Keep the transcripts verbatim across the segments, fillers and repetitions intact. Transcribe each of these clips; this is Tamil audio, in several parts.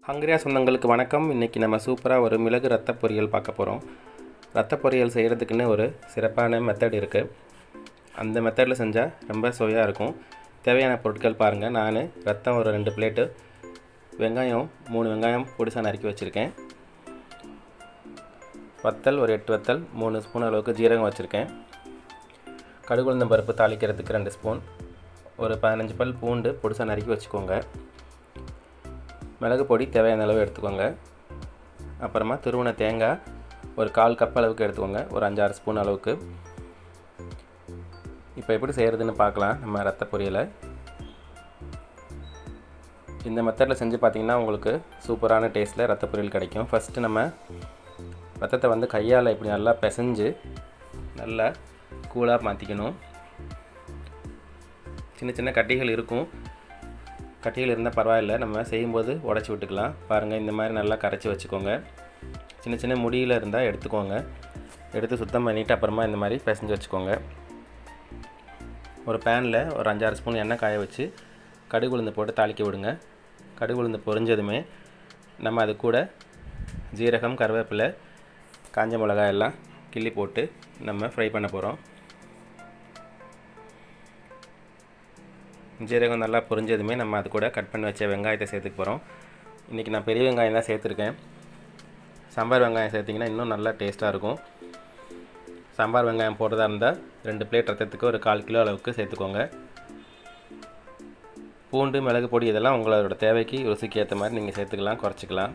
ஹங்கரியா சொந்தங்களுக்கு வணக்கம். இன்றைக்கி நம்ம சூப்பராக ஒரு மிளகு ரத்த பொரியல் பார்க்க போகிறோம். ரத்த பொரியல் செய்கிறதுக்குன்னு ஒரு சிறப்பான மெத்தட் இருக்குது. அந்த மெத்தடில் செஞ்சால் ரொம்ப சுவையாக இருக்கும். தேவையான பொருட்கள் பாருங்கள். நான் ரத்தம் ஒரு ரெண்டு பிளேட்டு, வெங்காயம் மூணு வெங்காயம் பொடிசாக நறுக்கி வச்சுருக்கேன், வத்தல் ஒரு எட்டு வத்தல், மூணு ஸ்பூன் அளவுக்கு ஜீரகம் வச்சுருக்கேன், கடுகு உளுந்தம் பருப்பு தாளிக்கிறதுக்கு ரெண்டு ஸ்பூன், ஒரு பதினஞ்சு பல் பூண்டு பொடிசாக நறுக்கி வச்சுக்கோங்க, மிளகு பொடி தேவையான அளவு எடுத்துக்கோங்க, அப்புறமா துருவின தேங்காய் ஒரு கால் கப் அளவுக்கு எடுத்துக்கோங்க, ஒரு அஞ்சாறு ஸ்பூன் அளவுக்கு. இப்போ எப்படி செய்கிறதுன்னு பார்க்கலாம். நம்ம ரத்த பொரியலை இந்த மெத்தடில் செஞ்சு பார்த்திங்கன்னா உங்களுக்கு சூப்பரான டேஸ்ட்டில் ரத்த பொரியல் கிடைக்கும். ஃபஸ்ட்டு நம்ம ரத்தத்தை வந்து கையால் இப்படி நல்லா பிசைஞ்சு நல்லா கூலாக மாற்றிக்கணும். சின்ன சின்ன கட்டிகள் இருக்கும், கட்டிகள் இருந்தால் பரவாயில்லை, நம்ம செய்யும்போது உடச்சி விட்டுக்கலாம். பாருங்கள், இந்த மாதிரி நல்லா கரைச்சி வச்சுக்கோங்க. சின்ன சின்ன முடியில் இருந்தால் எடுத்துக்கோங்க, எடுத்து சுத்தம் பண்ணிவிட்டு அப்புறமா இந்த மாதிரி பிசைஞ்சு வச்சுக்கோங்க. ஒரு பேனில் ஒரு அஞ்சாறு ஸ்பூன் எண்ணெய் காய வச்சு கடுகு உளுந்து போட்டு தாளிக்க விடுங்க. கடுகு உளுந்து பொரிஞ்சதுமே நம்ம அது கூட ஜீரகம், கருவேப்பிலை, காஞ்ச மிளகாய் எல்லாம் கிள்ளி போட்டு நம்ம ஃப்ரை பண்ண போகிறோம். ஜீரகம் நல்லா பொரிஞ்சதுமே நம்ம அது கூட கட் பண்ணி வச்ச வெங்காயத்தை சேர்த்துக்க போகிறோம். இன்றைக்கி நான் பெரிய வெங்காயம் தான் சேர்த்துருக்கேன். சாம்பார் வெங்காயம் சேர்த்திங்கன்னா இன்னும் நல்லா டேஸ்ட்டாக இருக்கும். சாம்பார் வெங்காயம் போடுறதா இருந்தால் ரெண்டு பிளேட் ரத்தத்துக்கு ஒரு கால் கிலோ அளவுக்கு சேர்த்துக்கோங்க. பூண்டு, மிளகு பொடி இதெல்லாம் உங்களோட தேவைக்கு ருசிக்கு ஏற்ற மாதிரி நீங்கள் சேர்த்துக்கலாம், குறைச்சிக்கலாம்.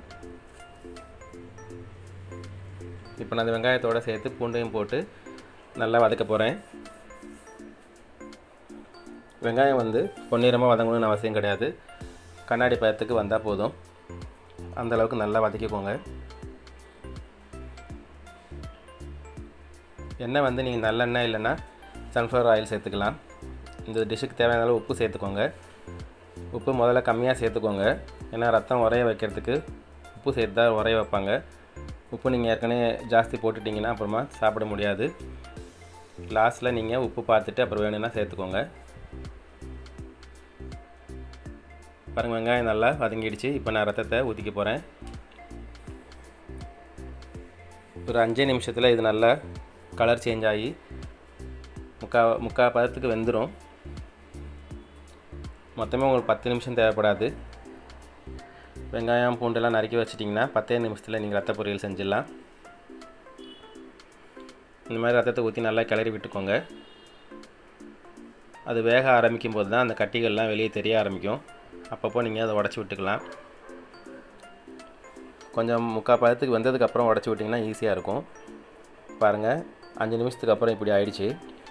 இப்போ நான் அந்த வெங்காயத்தோடு சேர்த்து பூண்டையும் போட்டு நல்லா வதக்க போகிறேன். வெங்காயம் வந்து பொன்னிறமாக வதங்கணும்னு அவசியம் கிடையாது, கண்ணாடி பதத்துக்கு வந்தால் போதும். அந்தளவுக்கு நல்லா வதக்கிக்கோங்க. எண்ணெய் வந்து நீங்கள் நல்லெண்ணெய் இல்லைன்னா சன்ஃப்ளவர் ஆயில் சேர்த்துக்கலாம். இந்த டிஷ்ஷுக்கு தேவையான அளவு உப்பு சேர்த்துக்கோங்க. உப்பு முதல்ல கம்மியாக சேர்த்துக்கோங்க, ஏன்னா ரத்தம் உரைய வைக்கிறதுக்கு உப்பு சேர்த்து தான் உரைய வைப்பாங்க. உப்பு நீங்கள் ஏற்கனவே ஜாஸ்தி போட்டுட்டிங்கன்னா அப்புறமா சாப்பிட முடியாது. லாஸ்ட்டில் நீங்கள் உப்பு பார்த்துட்டு அப்புறம் வேணும்னா சேர்த்துக்கோங்க. பாருங்கள், வெங்காயம் நல்லா வதங்கிடுச்சு. இப்போ நான் ரத்தத்தை ஊற்றிக்க போகிறேன். ஒரு அஞ்சே நிமிஷத்தில் இது நல்லா கலர் சேஞ்ச் ஆகி முக்கா முக்கா பதத்துக்கு வெந்துடும். மொத்தமே உங்களுக்கு பத்து நிமிஷம் தேவைப்படாது. வெங்காயம் பூண்டெல்லாம் நறுக்கி வச்சிட்டிங்கன்னா பத்தே நிமிஷத்தில் நீங்கள் ரத்த பொரியல் செஞ்சிடலாம். இந்த மாதிரி ரத்தத்தை ஊற்றி நல்லா கிளறி விட்டுக்கோங்க. அது வேக ஆரம்பிக்கும் போது தான் அந்த கட்டிகள்லாம் வெளியே தெரிய ஆரம்பிக்கும். அப்பப்போ நீங்கள் அதை உடச்சி விட்டுக்கலாம். கொஞ்சம் முக்கால் பதத்துக்கு வந்ததுக்கப்புறம் உடச்சி விட்டிங்கன்னா ஈஸியாக இருக்கும். பாருங்கள், அஞ்சு நிமிஷத்துக்கு அப்புறம் இப்படி ஆயிடுச்சு.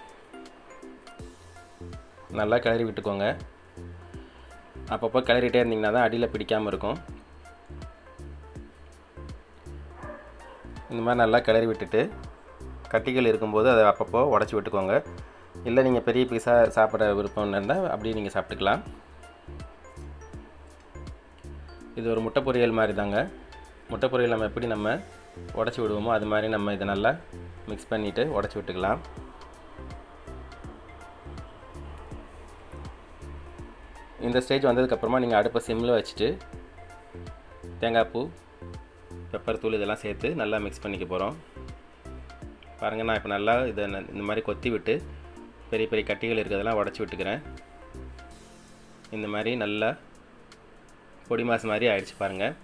நல்லா கிளறி விட்டுக்கோங்க. அப்பப்போ கிளறிட்டே இருந்தீங்கன்னா தான் அடியில் பிடிக்காமல் இருக்கும். இந்த மாதிரி நல்லா கிளறி விட்டுட்டு கட்டிகள் இருக்கும்போது அதை அப்பப்போ உடச்சி விட்டுக்கோங்க. இல்லை நீங்கள் பெரிய பீஸாக சாப்பிட விருப்பம் இருந்தால் அப்படியே நீங்கள் சாப்பிட்டுக்கலாம். இது ஒரு முட்டை பொரியல் மாதிரி தாங்க. முட்டை பொரியல் நம்ம எப்படி நம்ம உடச்சி விடுவோமோ அது மாதிரி நம்ம இதை நல்லா மிக்ஸ் பண்ணிவிட்டு உடச்சி விட்டுக்கலாம். இந்த ஸ்டேஜ் வந்ததுக்கப்புறமா நீங்கள் அடுப்பை சிம்மில் வச்சுட்டு தேங்காய் பூ, பெப்பர் தூள் இதெல்லாம் சேர்த்து நல்லா மிக்ஸ் பண்ணிக்க போகிறோம். பாருங்கள், நான் இப்போ நல்லா இதை இந்த மாதிரி கொத்தி விட்டு பெரிய பெரிய கட்டிகள் இருக்கிறதெல்லாம் உடச்சி விட்டுக்கிறேன். இந்த மாதிரி நல்லா பொடி மாசு மாதிரி ஆயிடுச்சு பாருங்கள்.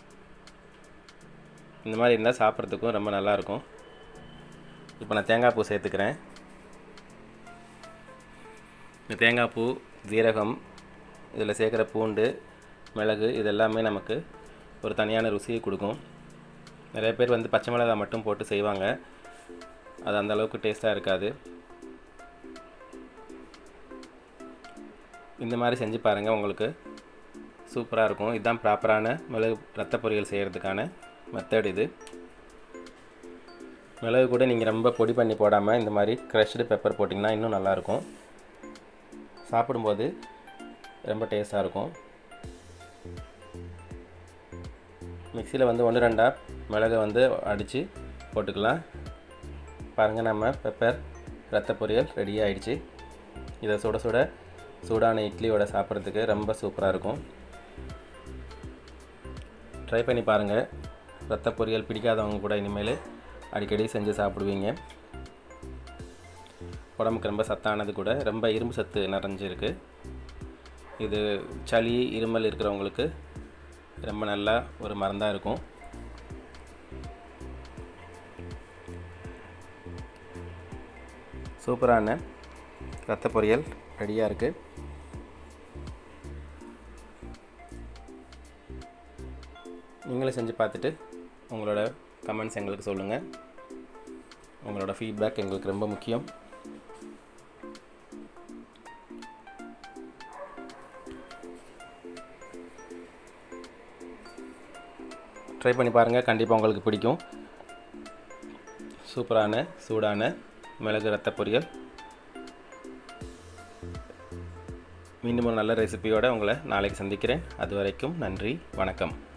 இந்த மாதிரி இருந்தால் சாப்பிட்றதுக்கும் ரொம்ப நல்லாயிருக்கும். இப்போ நான் தேங்காய் பூ சேர்த்துக்கிறேன். இந்த தேங்காய் பூ, ஜீரகம், இதில் சேர்க்குற பூண்டு, மிளகு இது எல்லாமே நமக்கு ஒரு தனியான ருசியை கொடுக்கும். நிறைய பேர் வந்து பச்சை மிளகாய் மட்டும் போட்டு செய்வாங்க, அது அந்தளவுக்கு டேஸ்ட்டாக இருக்காது. இந்த மாதிரி செஞ்சு பாருங்கள், உங்களுக்கு சூப்பராக இருக்கும். இதுதான் ப்ராப்பரான மிளகு ரத்த பொரியல் செய்கிறதுக்கான மெத்தட். இது மிளகு கூட நீங்கள் ரொம்ப பொடி பண்ணி போடாமல் இந்த மாதிரி க்ரஷ்டு பெப்பர் போட்டிங்கன்னா இன்னும் நல்லாயிருக்கும். சாப்பிடும்போது ரொம்ப டேஸ்ட்டாக இருக்கும். மிக்சியில் வந்து ஒன்று ரெண்டாக மிளகை வந்து அடித்து போட்டுக்கலாம். பாருங்கள், நம்ம பெப்பர் ரத்த பொரியல் ரெடி ஆகிடுச்சு. இதை சுட சுட சூடான இட்லியோட சாப்பிட்றதுக்கு ரொம்ப சூப்பராக இருக்கும். ட்ரை பண்ணி பாருங்கள். ரத்த பொரியல் பிடிக்காதவங்க கூட இனிமேல் அடிக்கடி செஞ்சு சாப்பிடுவீங்க. உடம்புக்கு ரொம்ப சத்தானது கூட, ரொம்ப இரும்பு சத்து நிறைஞ்சிருக்கு. இது சளி இருமல் இருக்கிறவங்களுக்கு ரொம்ப நல்லா ஒரு மருந்தாக இருக்கும். சூப்பரான ரத்த பொரியல் ரெடியாக இருக்குது. நீங்களும் செஞ்சு பார்த்துட்டு உங்களோட கமெண்ட்ஸ் எங்களுக்கு சொல்லுங்கள். உங்களோட ஃபீட்பேக் எங்களுக்கு ரொம்ப முக்கியம். ட்ரை பண்ணி பாருங்கள், கண்டிப்பாக உங்களுக்கு பிடிக்கும். சூப்பரான சூடான மிளகு ரத்த பொரியல். மீண்டும் ஒரு நல்ல ரெசிபியோடு உங்களை நாளைக்கு சந்திக்கிறேன். அது வரைக்கும் நன்றி, வணக்கம்.